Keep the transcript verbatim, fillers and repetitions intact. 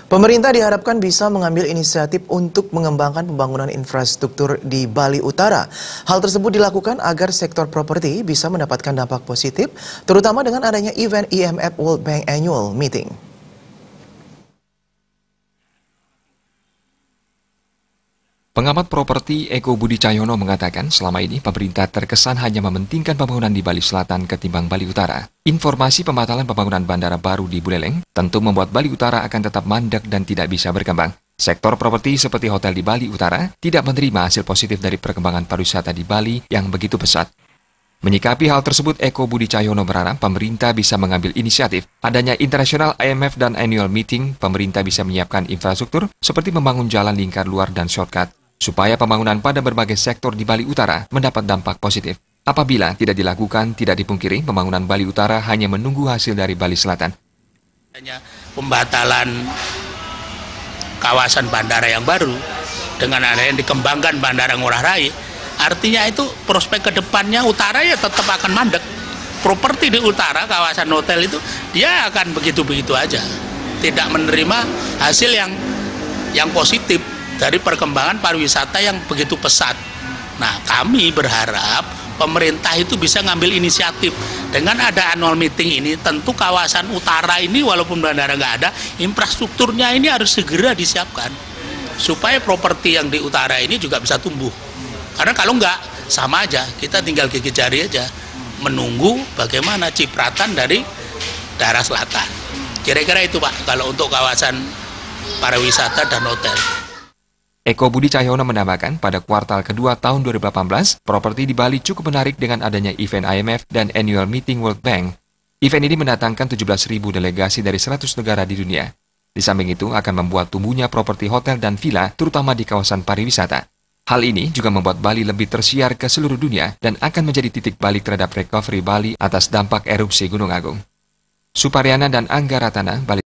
Pemerintah diharapkan bisa mengambil inisiatif untuk mengembangkan pembangunan infrastruktur di Bali Utara. Hal tersebut dilakukan agar sektor properti bisa mendapatkan dampak positif, terutama dengan adanya event I M F World Bank Annual Meeting. Pengamat properti Eko Budi Cahyono mengatakan selama ini pemerintah terkesan hanya mementingkan pembangunan di Bali Selatan ketimbang Bali Utara. Informasi pembatalan pembangunan bandara baru di Buleleng tentu membuat Bali Utara akan tetap mandek dan tidak bisa berkembang. Sektor properti seperti hotel di Bali Utara tidak menerima hasil positif dari perkembangan pariwisata di Bali yang begitu pesat. Menyikapi hal tersebut, Eko Budi Cahyono berharap pemerintah bisa mengambil inisiatif. Adanya International I M F dan Annual Meeting, pemerintah bisa menyiapkan infrastruktur seperti membangun jalan lingkar luar dan shortcut, supaya pembangunan pada berbagai sektor di Bali Utara mendapat dampak positif. Apabila tidak dilakukan, tidak dipungkiri pembangunan Bali Utara hanya menunggu hasil dari Bali Selatan. Pembatalan kawasan bandara yang baru dengan ada yang dikembangkan Bandara Ngurah Rai, artinya itu prospek ke depannya Utara ya tetap akan mandek. Properti di Utara, kawasan hotel itu, dia akan begitu-begitu aja. Tidak menerima hasil yang yang positif dari perkembangan pariwisata yang begitu pesat. Nah, kami berharap pemerintah itu bisa ngambil inisiatif. Dengan ada annual meeting ini, tentu kawasan utara ini walaupun bandara nggak ada, infrastrukturnya ini harus segera disiapkan. Supaya properti yang di utara ini juga bisa tumbuh. Karena kalau nggak, sama aja, kita tinggal gigit jari aja. Menunggu bagaimana cipratan dari daerah selatan. Kira-kira itu Pak, kalau untuk kawasan pariwisata dan hotel. Eko Budi Cahyono menambahkan pada kuartal kedua tahun dua ribu delapan belas, properti di Bali cukup menarik dengan adanya event I M F dan Annual Meeting World Bank. Event ini mendatangkan tujuh belas ribu delegasi dari seratus negara di dunia. Di samping itu akan membuat tumbuhnya properti hotel dan villa, terutama di kawasan pariwisata. Hal ini juga membuat Bali lebih tersiar ke seluruh dunia dan akan menjadi titik balik terhadap recovery Bali atas dampak erupsi Gunung Agung. Suparyana dan Angga Ratana, Bali.